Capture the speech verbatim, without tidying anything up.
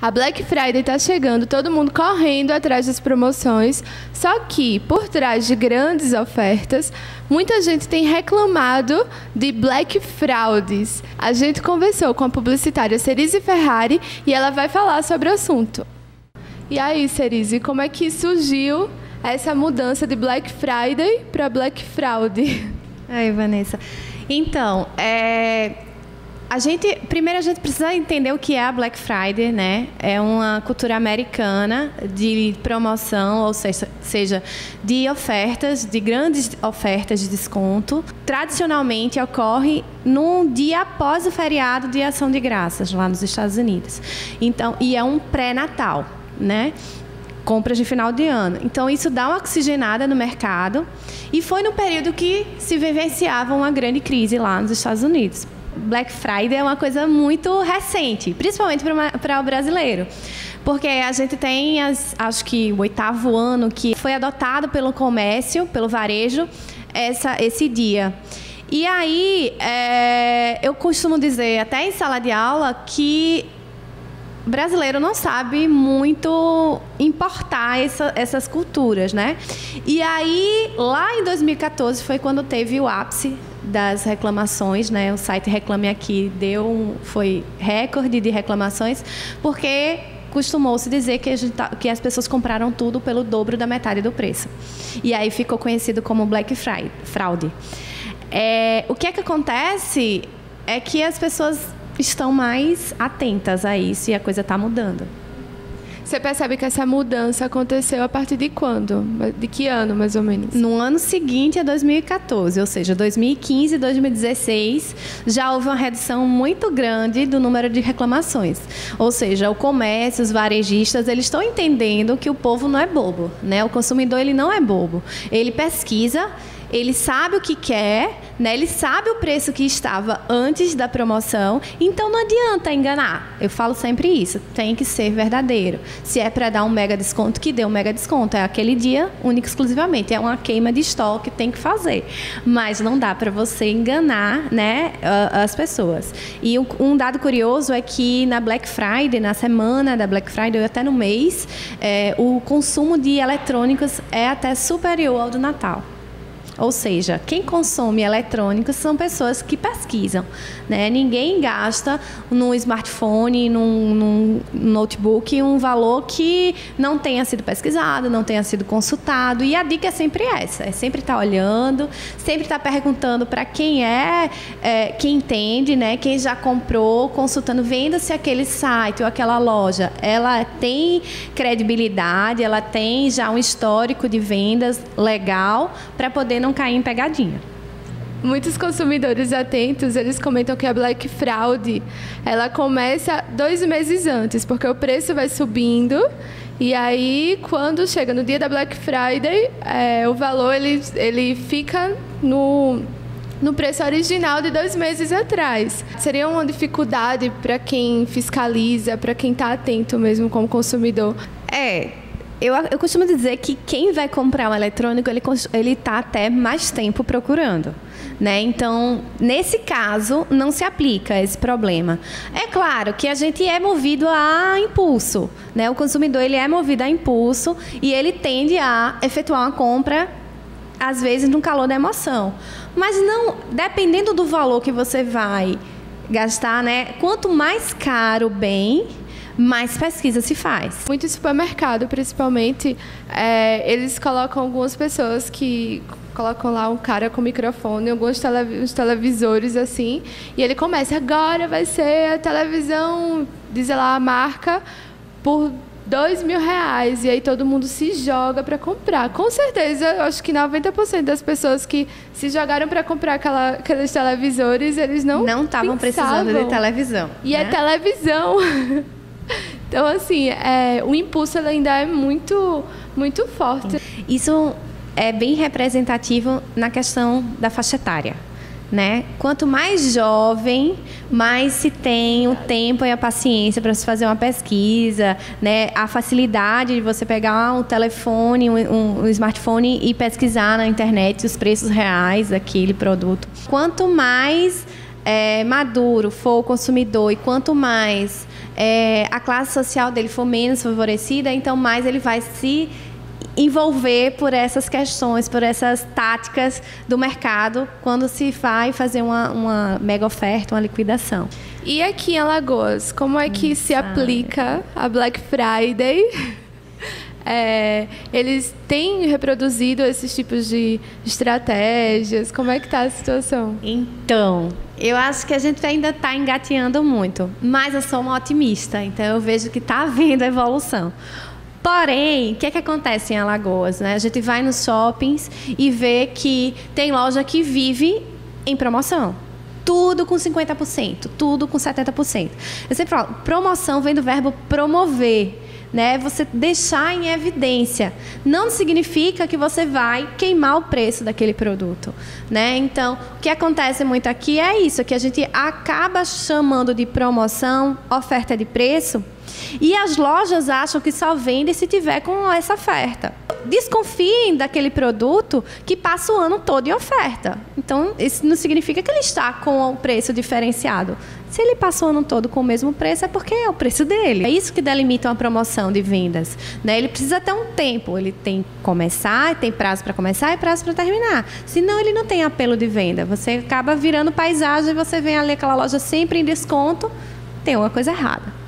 A Black Friday está chegando, todo mundo correndo atrás das promoções, só que por trás de grandes ofertas, muita gente tem reclamado de Black Fraudes. A gente conversou com a publicitária Cerise Ferrari e ela vai falar sobre o assunto. E aí, Cerise, como é que surgiu essa mudança de Black Friday para Black Fraud? Oi, Vanessa. Então, é... A gente, primeiro a gente precisa entender o que é a Black Friday, né? É uma cultura americana de promoção, ou seja, seja, de ofertas, de grandes ofertas de desconto. Tradicionalmente ocorre num dia após o feriado de Ação de Graças, lá nos Estados Unidos. Então, e é um pré-natal, né? Compras de final de ano. Então, isso dá uma oxigenada no mercado e foi no período que se vivenciava uma grande crise lá nos Estados Unidos. Black Friday é uma coisa muito recente, principalmente para o brasileiro, porque a gente tem, as, acho que o oitavo ano que foi adotado pelo comércio, pelo varejo, essa, esse dia. E aí, é, eu costumo dizer, até em sala de aula, que o brasileiro não sabe muito importar essa, essas culturas, né? E aí, lá em dois mil e quatorze, foi quando teve o ápice das reclamações, né? O site Reclame Aqui deu um, foi recorde de reclamações, porque costumou-se dizer que, a gente tá, que as pessoas compraram tudo pelo dobro da metade do preço. E aí ficou conhecido como Black Friday, fraude. É, o que é que acontece é que as pessoas estão mais atentas a isso e a coisa está mudando. Você percebe que essa mudança aconteceu a partir de quando? De que ano, mais ou menos? No ano seguinte a dois mil e quatorze, ou seja, dois mil e quinze e dois mil e dezesseis, já houve uma redução muito grande do número de reclamações. Ou seja, o comércio, os varejistas, eles estão entendendo que o povo não é bobo, né? O consumidor, ele não é bobo. Ele pesquisa, ele sabe o que quer, né? Ele sabe o preço que estava antes da promoção, então não adianta enganar. Eu falo sempre isso, tem que ser verdadeiro. Se é para dar um mega desconto, que dê um mega desconto. É aquele dia único exclusivamente, é uma queima de estoque, tem que fazer. Mas não dá para você enganar, né, as pessoas. E um dado curioso é que na Black Friday, na semana da Black Friday, ou até no mês, é, o consumo de eletrônicos é até superior ao do Natal. Ou seja, quem consome eletrônicos são pessoas que pesquisam, né? Ninguém gasta no smartphone, num, num notebook, um valor que não tenha sido pesquisado, não tenha sido consultado. E a dica é sempre essa, é sempre estar olhando, sempre estar perguntando para quem é, é, quem entende, né? Quem já comprou, consultando, vendo se aquele site ou aquela loja, ela tem credibilidade, ela tem já um histórico de vendas legal para poder não cair em pegadinha. Muitos consumidores atentos, eles comentam que a Black Fraud, ela começa dois meses antes, porque o preço vai subindo e aí, quando chega no dia da Black Friday, é, o valor ele, ele fica no, no preço original de dois meses atrás. Seria uma dificuldade para quem fiscaliza, para quem está atento mesmo como consumidor? É... Eu, eu costumo dizer que quem vai comprar um eletrônico, ele ele está até mais tempo procurando, né? Então, nesse caso, não se aplica esse problema. É claro que a gente é movido a impulso, né? O consumidor, ele é movido a impulso e ele tende a efetuar uma compra, às vezes, no calor da emoção. Mas não, dependendo do valor que você vai gastar, né? Quanto mais caro o bem, mais pesquisa se faz. Muito supermercado, principalmente, é, eles colocam algumas pessoas que colocam lá um cara com microfone, alguns telev televisores assim, e ele começa, agora vai ser a televisão, diz lá a marca, por dois mil reais, e aí todo mundo se joga para comprar. Com certeza, eu acho que noventa por cento das pessoas que se jogaram para comprar aquela, aqueles televisores, eles não não estavam precisando de televisão. E né? é televisão. Então, assim, é, o impulso ainda é muito, muito forte. Isso é bem representativo na questão da faixa etária, né? Quanto mais jovem, mais se tem o tempo e a paciência para se fazer uma pesquisa, né? A facilidade de você pegar um telefone, um, um, um smartphone e pesquisar na internet os preços reais daquele produto. Quanto mais é, maduro for o consumidor e quanto mais é, a classe social dele for menos favorecida, então mais ele vai se envolver por essas questões, por essas táticas do mercado quando se vai fazer uma, uma mega oferta, uma liquidação. E aqui em Alagoas, como é que hum, se sabe. aplica a Black Friday? É, eles têm reproduzido esses tipos de estratégias? Como é que está a situação? Então, eu acho que a gente ainda está engateando muito, mas eu sou uma otimista, então eu vejo que está havendo evolução. Porém, o que é que acontece em Alagoas, né? A gente vai nos shoppings e vê que tem loja que vive em promoção. Tudo com cinquenta por cento, tudo com setenta por cento. Eu sempre falo, promoção vem do verbo promover, né? Você deixar em evidência. Não significa que você vai queimar o preço daquele produto, né? Então, o que acontece muito aqui é isso, que a gente acaba chamando de promoção, oferta de preço, e as lojas acham que só vendem se tiver com essa oferta. Desconfiem daquele produto que passa o ano todo em oferta. Então, isso não significa que ele está com o preço diferenciado. Se ele passa o ano todo com o mesmo preço, é porque é o preço dele. É isso que delimita uma promoção de vendas, né? Ele precisa ter um tempo. Ele tem que começar, tem prazo para começar e prazo para terminar. Senão, ele não tem apelo de venda. Você acaba virando paisagem e você vê ali aquela loja sempre em desconto. Tem uma coisa errada.